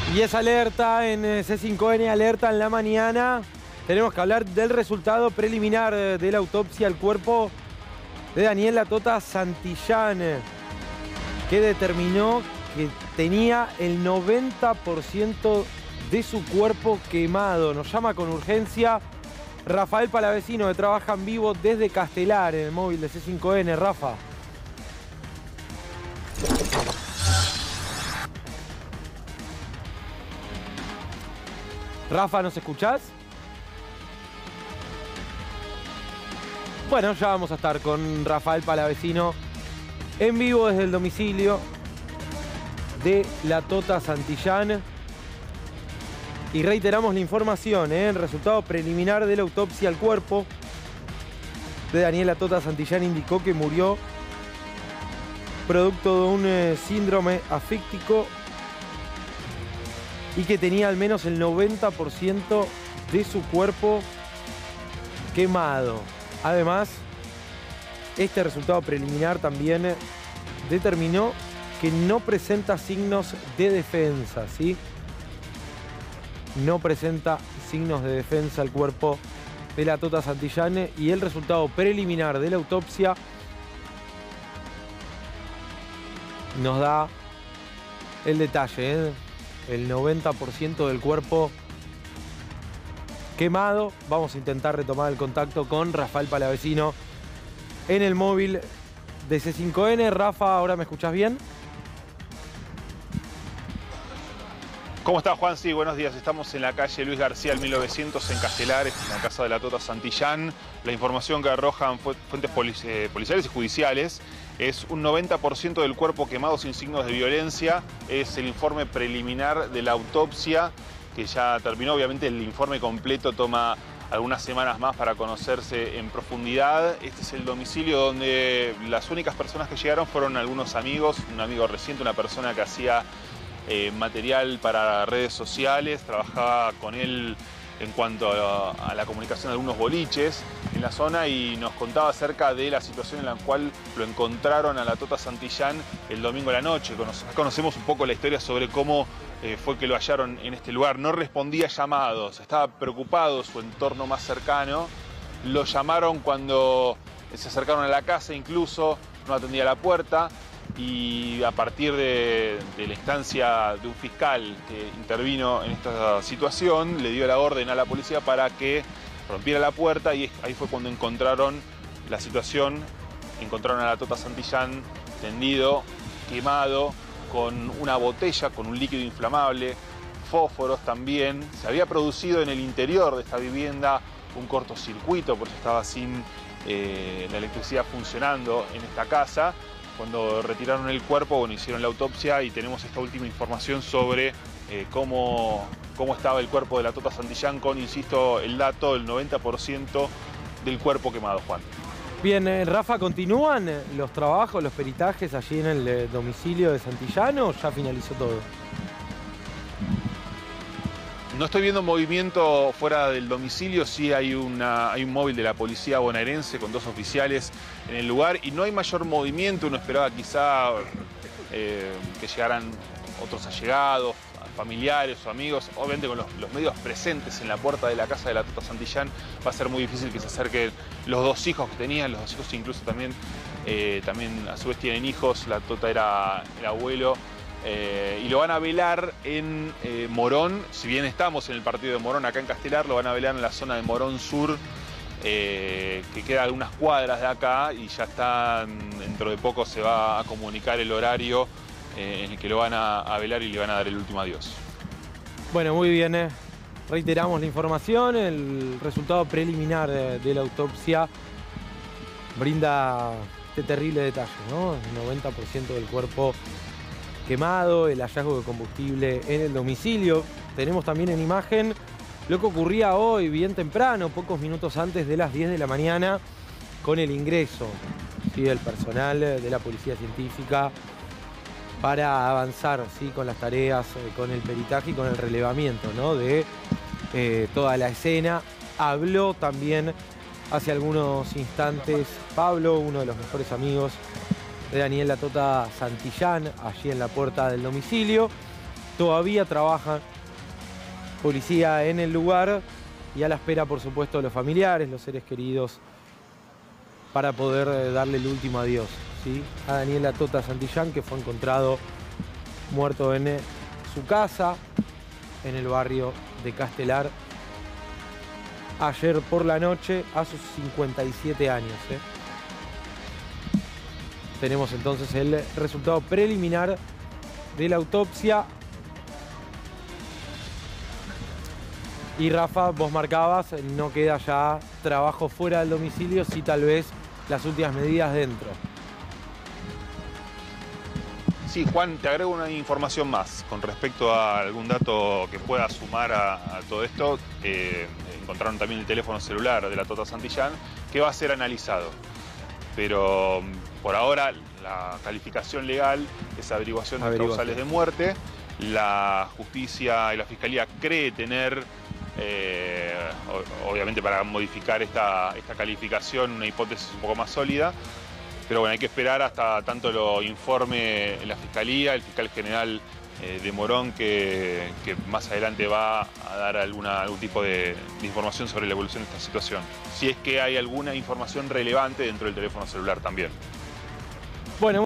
Y es alerta en C5N, alerta en la mañana. Tenemos que hablar del resultado preliminar de la autopsia al cuerpo de Daniel La Tota Santillán, que determinó que tenía el 90% de su cuerpo quemado. Nos llama con urgencia Rafael Palavecino, que trabaja en vivo desde Castelar, en el móvil de C5N. Rafa. Rafa, ¿nos escuchás? Bueno, ya vamos a estar con Rafael Palavecino en vivo desde el domicilio de La Tota Santillán. Y reiteramos la información, el resultado preliminar de la autopsia al cuerpo de Daniel La Tota Santillán indicó que murió producto de un síndrome asfíctico y que tenía al menos el 90% de su cuerpo quemado. Además, este resultado preliminar también determinó que no presenta signos de defensa, ¿sí? No presenta signos de defensa el cuerpo de La Tota Santillán, y el resultado preliminar de la autopsia nos da el detalle, el 90% del cuerpo quemado. Vamos a intentar retomar el contacto con Rafael Palavecino en el móvil de C5N. Rafa, ¿ahora me escuchás bien? ¿Cómo estás, Juan? Sí, buenos días. Estamos en la calle Luis García, al 1900, en Castelar, en la casa de La Tota Santillán. La información que arrojan fuentes policiales y judiciales es un 90% del cuerpo quemado sin signos de violencia. Es el informe preliminar de la autopsia, que ya terminó. Obviamente el informe completo toma algunas semanas más para conocerse en profundidad. Este es el domicilio donde las únicas personas que llegaron fueron algunos amigos, un amigo reciente, una persona que hacía material para redes sociales, trabajaba con él en cuanto a la comunicación de algunos boliches en la zona, y nos contaba acerca de la situación en la cual lo encontraron a La Tota Santillán el domingo a la noche. Conocemos un poco la historia sobre cómo fue que lo hallaron en este lugar. No respondía llamados, estaba preocupado su entorno más cercano. Lo llamaron cuando se acercaron a la casa, incluso no atendía la puerta. Y a partir de la instancia de un fiscal que intervino en esta situación, le dio la orden a la policía para que rompiera la puerta, y ahí fue cuando encontraron la situación. Encontraron a La Tota Santillán tendido, quemado, con una botella, con un líquido inflamable, fósforos también. Se había producido en el interior de esta vivienda un cortocircuito, porque estaba sin la electricidad funcionando en esta casa. Cuando retiraron el cuerpo, bueno, hicieron la autopsia y tenemos esta última información sobre cómo estaba el cuerpo de La Tota Santillán, con, insisto, el dato del 90% del cuerpo quemado, Juan. Bien, Rafa, ¿continúan los trabajos, los peritajes allí en el domicilio de Santillán, o ya finalizó todo? No estoy viendo movimiento fuera del domicilio. Sí hay un móvil de la policía bonaerense con 2 oficiales en el lugar, y no hay mayor movimiento. Uno esperaba quizá que llegaran otros allegados, familiares o amigos. Obviamente con los medios presentes en la puerta de la casa de La Tota Santillán va a ser muy difícil que se acerquen los 2 hijos que tenían. Los 2 hijos incluso también a su vez tienen hijos. La Tota era el abuelo. Y lo van a velar en Morón. Si bien estamos en el partido de Morón, acá en Castelar, lo van a velar en la zona de Morón Sur, que queda a algunas cuadras de acá, y ya dentro de poco se va a comunicar el horario en el que lo van a velar y le van a dar el último adiós. Bueno, muy bien. Reiteramos la información. El resultado preliminar de la autopsia brinda este terrible detalle, ¿no? El 90% del cuerpo quemado, el hallazgo de combustible en el domicilio. Tenemos también en imagen lo que ocurría hoy bien temprano, pocos minutos antes de las 10 de la mañana, con el ingreso, ¿sí?, del personal de la Policía Científica para avanzar, ¿sí?, con las tareas, con el peritaje y con el relevamiento, ¿no?, de toda la escena. Habló también hace algunos instantes Pablo, uno de los mejores amigos de Daniel La Tota Santillán, allí en la puerta del domicilio. Todavía trabaja policía en el lugar y a la espera, por supuesto, de los familiares, los seres queridos, para poder darle el último adiós, ¿sí? A Daniela Tota Santillán, que fue encontrado muerto en su casa, en el barrio de Castelar, ayer por la noche, a sus 57 años. Tenemos entonces el resultado preliminar de la autopsia. Y Rafa, vos marcabas, no queda ya trabajo fuera del domicilio, sí tal vez las últimas medidas dentro. Sí, Juan, te agrego una información más con respecto a algún dato que pueda sumar a todo esto. Encontraron también el teléfono celular de la Tota Santillán, que va a ser analizado. Pero por ahora la calificación legal es averiguación de causales de muerte. La justicia y la fiscalía cree tener, obviamente para modificar esta calificación, una hipótesis un poco más sólida. Pero bueno, hay que esperar hasta tanto lo informe la fiscalía, el fiscal general de Morón, que más adelante va a dar algún tipo de información sobre la evolución de esta situación. Si es que hay alguna información relevante dentro del teléfono celular también. Bueno.